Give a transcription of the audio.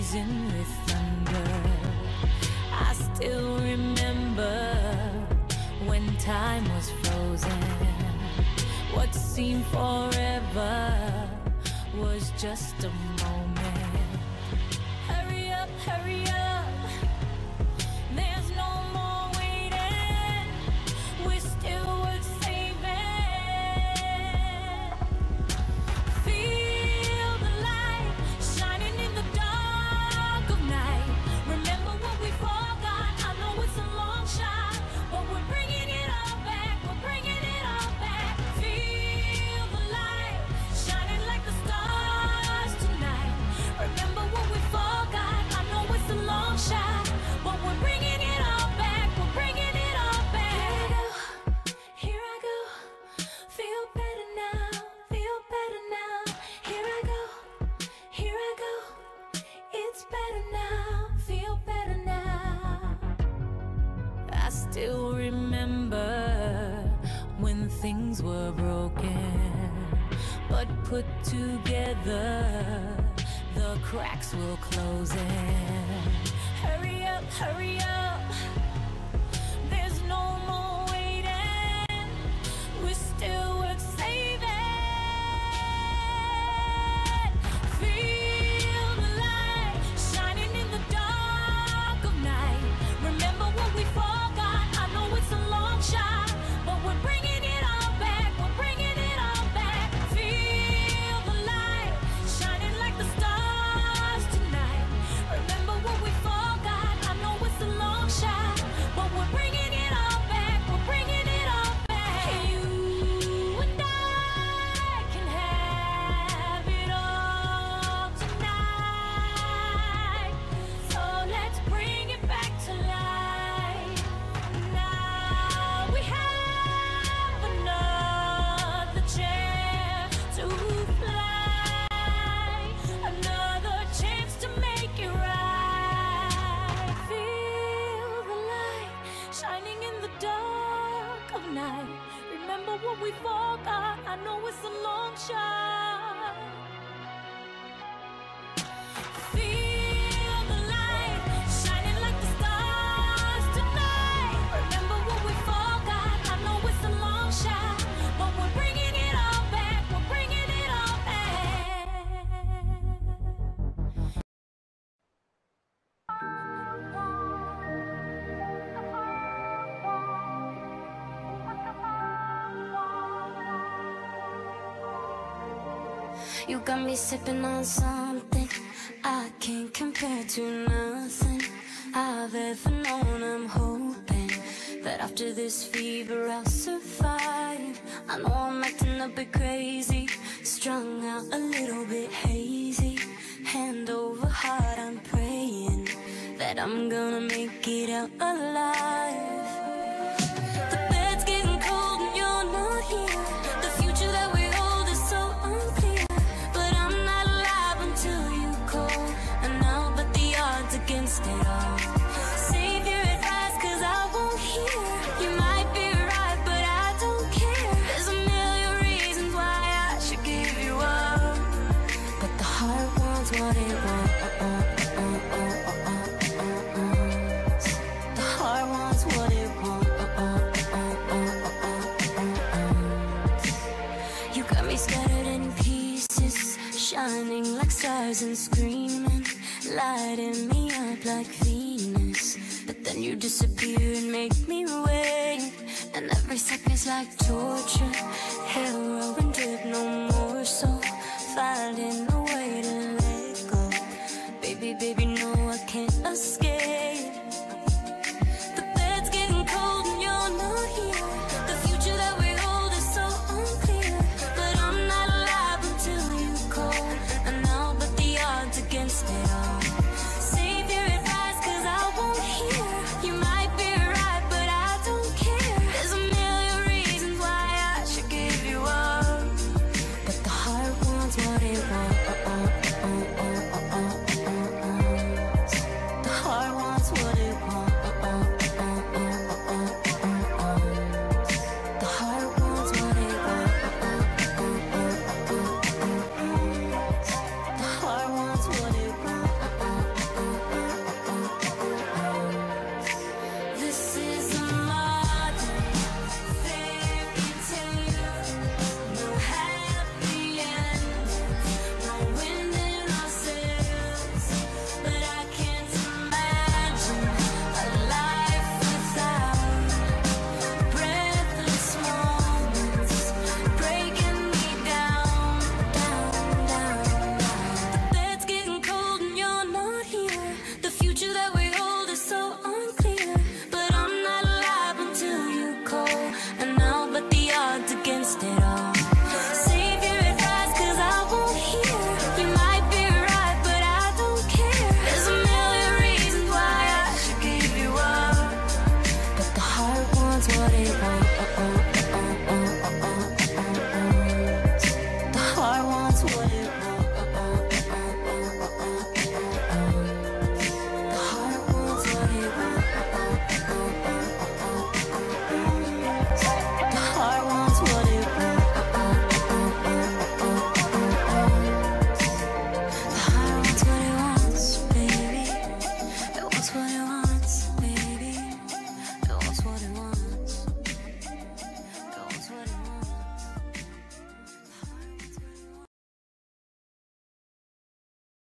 blazing with thunder. I still remember when time was frozen. What seemed forever was just a moment. Hurry up, hurry up. There's no more waiting. We're still worth saving. Feel the light shining in the dark of night. Remember what we forgot. I know it's a long shot, but we're bringing it all back. We're bringing it all back. Feel the light shining like the stars tonight. Remember what we forgot. I know it's a long shot, but we're bringing it all back. We're bringing it all back. Here I go. Feel better now. Feel better now. Here I go. Here I go. It's better now. Feel better now. I still remember when things were broken, but put together, the cracks will close in. Hurry up, hurry up. There's no more waiting. We're still worth saving. Feel the light shining in the dark of night. Remember what we forgot. I know it's a long shot, but we're bringing it all back. We're bringing it all back. Feel the light shining like the stars tonight. Remember what we forgot. I know it's a long shot, but we're bringing it all back. We're bringing it all back. You and I can have it all tonight. So let's bring it back to life. Now we have another chance to fly, another chance to make it right. Feel the light shining in the dark of night. Remember what we forgot. I know it's a long shot. Feel the light shining like the stars tonight. Remember what we forgot. I know it's a long shot, but we're bringing it all back. We're bringing it all back. You got me sipping on something I can't compare to nothing I've ever known. I'm hoping that after this fever I'll survive. I know I'm acting a bit crazy, strung out a little bit hazy. Hand over heart, I'm praying that I'm gonna make it out alive. The bed's getting cold and you're not here. The future that we hold is so unclear, but I'm not alive until you call, and I'll bet the odds against it all. Save your advice, cause I won't hear. You might be right, but I don't care. There's a million reasons why I should give you up, but the heart wants what it wants. The heart wants what it wants. You got me scattered in pieces, shining like stars and screaming, lighting me up like Venus. But then you disappear and make me wait, and every second's like torture. Heroin drip, no more, so finding a way to let go. Baby, baby, no, I can't escape.